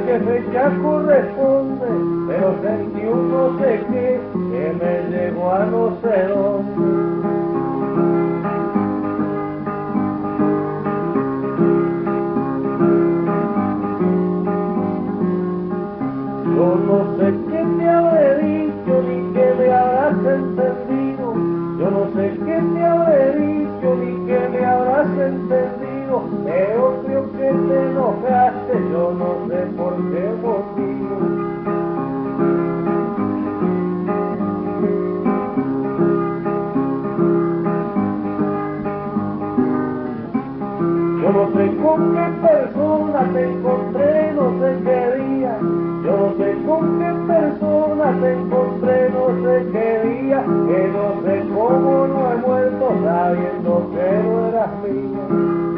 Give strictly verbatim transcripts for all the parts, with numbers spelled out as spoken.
qué fecha corresponde, pero sentí un no sé qué que me llegó a no sé dónde. Yo no sé qué te habré dicho ni qué me habrás entendido. Yo no sé qué te habré dicho ni qué me habrás entendido. Pero creo que te enojaste, yo no sé por qué motivo. Yo no sé con qué persona te encontré, no sé qué día. Yo no sé con qué persona te encontré, no sé qué día. Que no sé cómo no he muerto sabiendo que no eras mía.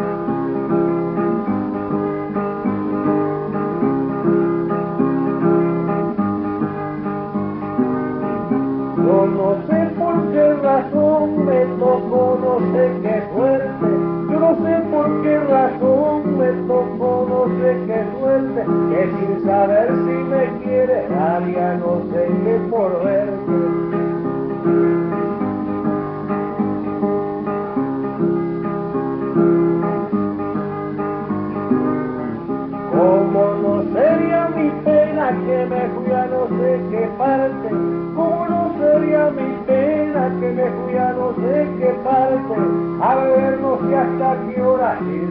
Yo no sé por qué razón me tocó, no sé qué suerte. Yo no sé por qué razón me tocó, no sé qué suerte. Que sin saber si me quiere haría no sé qué por verte. Como no sería mi pena que me fui a no sé qué parte. Como no sería mi pena que me fui a no sé qué parte. A beber no sé hasta qué hora y